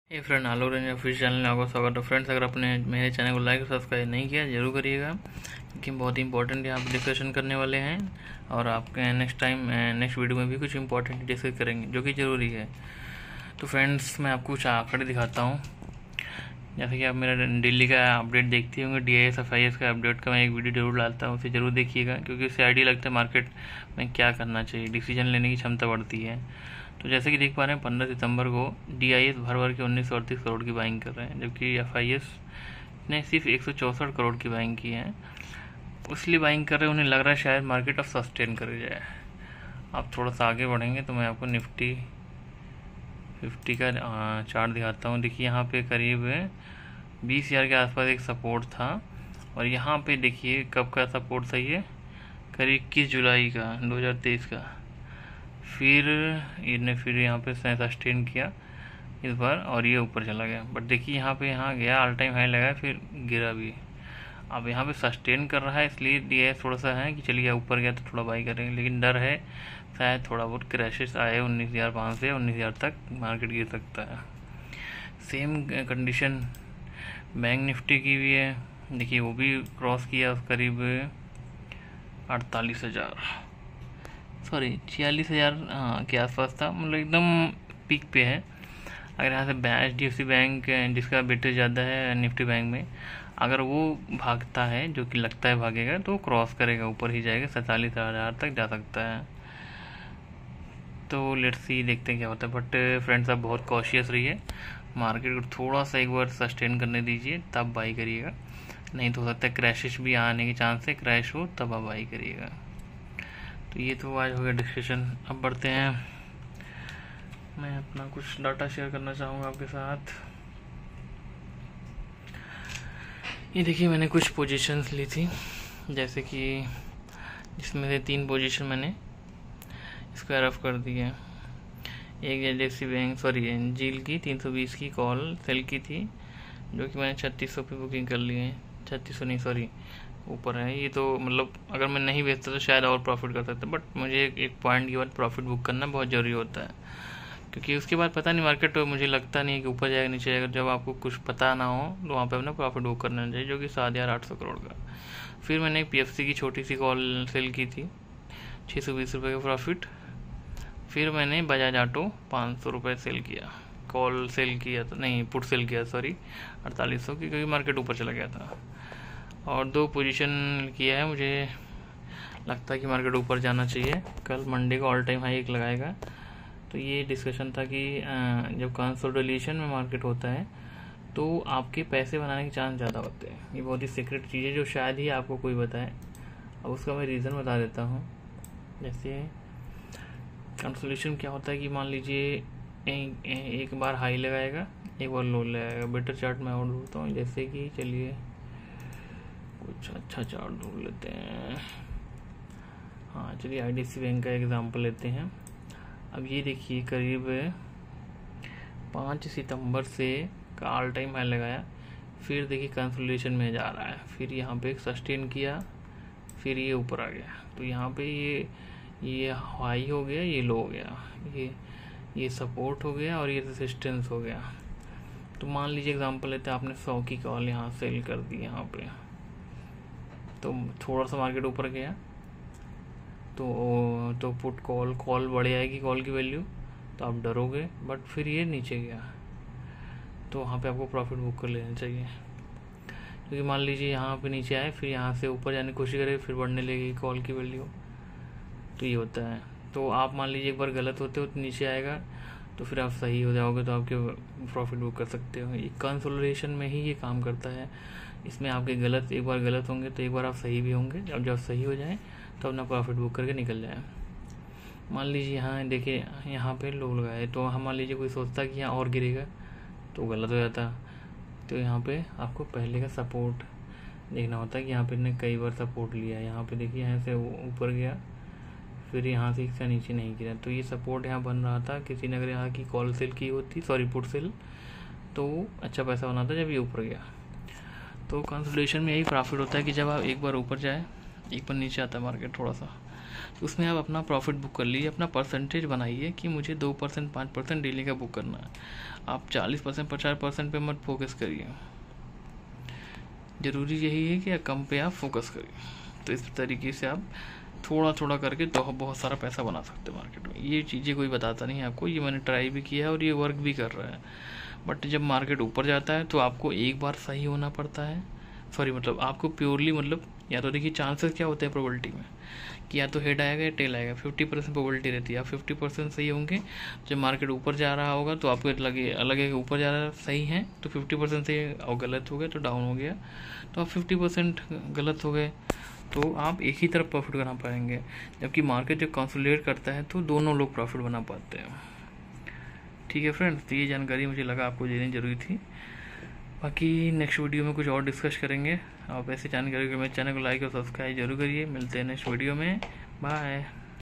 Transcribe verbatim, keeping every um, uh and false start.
हे friend, Alok Ranjan official channel में आपका स्वागत है। फ्रेंड्स, अगर आपने मेरे चैनल को लाइक और सब्सक्राइब नहीं किया जरूर करिएगा, क्योंकि बहुत ही इंपॉर्टेंट यहाँ पे डिस्कशन करने वाले हैं और आपके नेक्स्ट टाइम नेक्स्ट वीडियो में भी कुछ इंपॉर्टेंट डिस्कस करेंगे जो कि ज़रूरी है। तो फ्रेंड्स, मैं आपको कुछ आंकड़े दिखाता हूँ। जैसे कि आप मेरा दिल्ली का अपडेट देखते होंगे, D I S F I S का अपडेट का मैं एक वीडियो जरूर डालता हूँ, उसे ज़रूर देखिएगा, क्योंकि उससे आइडिया लगता है मार्केट में क्या करना चाहिए, डिसीजन लेने की क्षमता बढ़ती है। तो जैसे कि देख पा रहे हैं, पंद्रह सितंबर को डी आई एस भर भर के उन्नीस सौ अड़तीस करोड़ की बाइंग कर रहे हैं, जबकि एफ आई एस ने सिर्फ एक सौ चौंसठ करोड़ की बाइंग की है। उसलिए बाइंग कर रहे हैं, उन्हें लग रहा है शायद मार्केट अब सस्टेन कर जाए। आप थोड़ा सा आगे बढ़ेंगे तो मैं आपको निफ्टी फिफ्टी का चार्ट दिखाता हूँ। देखिए, यहाँ पे करीब बीस हज़ार के आसपास एक सपोर्ट था, और यहाँ पे देखिए कब का सपोर्ट था, ये करीब इक्कीस जुलाई का दो हज़ार तेईस का। फिर इसने फिर यहाँ पे सस्टेन किया इस बार, और ये ऊपर चला गया। बट देखिए यहाँ पे यहाँ गया, ऑल टाइम हाई लगा, फिर गिरा भी। अब यहाँ पे सस्टेन कर रहा है, इसलिए दिया थोड़ा सा है कि चलिए ऊपर गया तो थोड़ा बाई करेंगे, लेकिन डर है शायद थोड़ा बहुत क्रैशेस आए, उन्नीस हज़ार पाँच से उन्नीस हज़ार तक मार्केट गिर सकता है। सेम कंडीशन बैंक निफ्टी की भी है। देखिए, वो भी क्रॉस किया करीब अड़तालीस हज़ार सॉरी छियालीस हज़ार के आसपास था, मतलब एकदम पीक पे है। अगर यहाँ से H D F C bank, जिसका वेटेज ज़्यादा है निफ्टी बैंक में, अगर वो भागता है, जो कि लगता है भागेगा, तो क्रॉस करेगा, ऊपर ही जाएगा, सैंतालीस हज़ार तक जा सकता है। तो लेट्स सी, देखते हैं क्या होता है। बट फ्रेंड्स, आप बहुत कॉशियस रहिए, मार्केट को थोड़ा सा एक बार सस्टेन करने दीजिए, तब बाई करिएगा। नहीं तो हो सकता है क्रैशेस भी आने के चांस है, क्रैश हो तब आप बाई करिएगा। तो ये तो आज हो गया डिस्कशन। अब बढ़ते हैं, मैं अपना कुछ डाटा शेयर करना चाहूँगा आपके साथ। ये देखिए, मैंने कुछ पोजीशंस ली थी, जैसे कि जिसमें से तीन पोजीशन मैंने स्क्वायर ऑफ कर दी है। एक H D F C bank sorry ZEEL की तीन सौ बीस की कॉल सेल की थी, जो कि मैंने छत्तीस सौ पे बुकिंग कर ली है। छत्तीस सौ नहीं सॉरी ऊपर है ये, तो मतलब अगर मैं नहीं बेचता तो शायद और प्रॉफिट कर सकता, बट मुझे एक पॉइंट के बाद प्रॉफिट बुक करना बहुत ज़रूरी होता है, क्योंकि उसके बाद पता नहीं मार्केट, मुझे लगता नहीं है कि ऊपर जाएगा नीचे जाएगा। जब आपको कुछ पता ना हो तो वहाँ पे अपना प्रॉफिट बुक करना चाहिए, जो कि सात हज़ार आठ सौ करोड़ का। फिर मैंने एक पी एफ सी की छोटी सी कॉल सेल की थी, छः सौ बीस रुपये का प्रॉफिट। फिर मैंने बजाज ऑटो पाँच सौ रुपये सेल किया, कॉल सेल किया तो नहीं पुट सेल किया सॉरी अड़तालीस सौ की, क्योंकि मार्केट ऊपर चला गया था। और दो पोजीशन किया है, मुझे लगता है कि मार्केट ऊपर जाना चाहिए। कल मंडे को ऑल टाइम हाई एक लगाएगा। तो ये डिस्कशन था कि जब कंसोलिडेशन में मार्केट होता है तो आपके पैसे बनाने के चांस ज़्यादा होते हैं। ये बहुत ही सीक्रेट चीज़ है जो शायद ही आपको कोई बताए। अब उसका मैं रीज़न बता देता हूँ। जैसे कंसोलिडेशन क्या होता है कि मान लीजिए एक, एक बार हाई लगाएगा, एक बार लो लगाएगा। बेटर चार्ट मैं और ढूंढता हूँ, जैसे कि चलिए कुछ अच्छा चार्ट ढूंढ लेते हैं। हाँ, चलिए आई डी सी बैंक का एग्जांपल लेते हैं। अब ये देखिए, करीब पाँच सितंबर से का ऑल टाइम हाई लगाया, फिर देखिए कंसोलिडेशन में जा रहा है, फिर यहाँ पे सस्टेन किया, फिर ये ऊपर आ गया। तो यहाँ पे ये ये हाई हो गया, ये लो हो गया, ये ये सपोर्ट हो गया, और ये रेजिस्टेंस हो गया। तो मान लीजिए एग्जांपल लेते हैं, आपने सौ की कॉल यहाँ सेल कर दी यहाँ पे, तो थोड़ा सा मार्केट ऊपर गया तो तो पुट कॉल कॉल बढ़ जाएगी, कॉल की वैल्यू, तो आप डरोगे। बट फिर ये नीचे गया तो वहाँ पे आपको प्रॉफिट बुक कर लेना चाहिए, क्योंकि मान लीजिए यहाँ पे नीचे आए, फिर यहाँ से ऊपर जाने की कोशिश करे, फिर बढ़ने लगेगी कॉल की वैल्यू। तो ये होता है। तो आप मान लीजिए एक बार गलत होते हो तो नीचे आएगा, तो फिर आप सही हो जाओगे, तो आपके प्रॉफिट बुक कर सकते हो। ये कंसोलिडेशन में ही ये काम करता है। इसमें आपके गलत एक बार गलत होंगे तो एक बार आप सही भी होंगे। अब जब सही हो जाए तो अपना प्रॉफिट बुक करके निकल जाए। मान लीजिए यहाँ देखिए, यहाँ पे लो लगाए, तो हम मान लीजिए कोई सोचता कि यहाँ और गिरेगा तो गलत हो जाता। तो यहाँ पे आपको पहले का सपोर्ट देखना होता है कि यहाँ पे ने कई बार सपोर्ट लिया। यहाँ पे देखिए, यहाँ से ऊपर गया, फिर यहाँ से इसका नीचे नहीं गिरा, तो ये सपोर्ट यहाँ बन रहा था। किसी ने अगर यहाँ की कॉल सेल की होती, सॉरी पुट सेल, तो अच्छा पैसा बनाता जब ये ऊपर गया। तो कंसोलिडेशन में यही प्रॉफिट होता है कि जब आप एक बार ऊपर जाए, एक बार नीचे आता है मार्केट थोड़ा सा, तो उसमें आप अपना प्रॉफिट बुक कर लीजिए, अपना परसेंटेज बनाइए कि मुझे दो परसेंट पाँच परसेंट डेली का बुक करना है। आप चालीस परसेंट पचास परसेंट पे मत फोकस करिए, ज़रूरी यही है कि कम पे आप फोकस करिए। तो इस तरीके से आप थोड़ा थोड़ा करके तो बहुत सारा पैसा बना सकते हैं मार्केट में। ये चीज़ें कोई बताता नहीं है आपको, ये मैंने ट्राई भी किया है और ये वर्क भी कर रहा है। बट जब मार्केट ऊपर जाता है तो आपको एक बार सही होना पड़ता है, सॉरी मतलब आपको प्योरली मतलब या तो देखिए चांसेस क्या होते हैं प्रोबेबिलिटी में कि या तो हेड आएगा या टेल आएगा, फिफ्टी परसेंट प्रोबेबिलिटी रहती है। आप फिफ्टी परसेंट सही होंगे, जब मार्केट ऊपर जा रहा होगा तो आपको लगे अलग है ऊपर जा रहा सही है तो फिफ्टी परसेंट सही और गलत हो गया तो डाउन हो गया, तो आप फिफ्टी परसेंट गलत हो गए तो आप एक ही तरफ प्रॉफिट बना पाएंगे। जबकि मार्केट जब कंसोलिडेट करता है तो दोनों लोग प्रॉफिट बना पाते हैं। ठीक है फ्रेंड्स, तो ये जानकारी मुझे लगा आपको देनी जरूरी थी। बाकी नेक्स्ट वीडियो में कुछ और डिस्कस करेंगे। आप ऐसे जानकारी के मेरे चैनल को लाइक और सब्सक्राइब जरूर करिए। मिलते हैं नेक्स्ट वीडियो में, बाय।